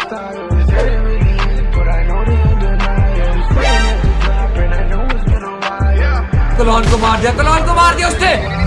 style. Said it really is, but I know they undeniable. Sitting at the top and I know it's been a while. कलौन को मार दिया उसने।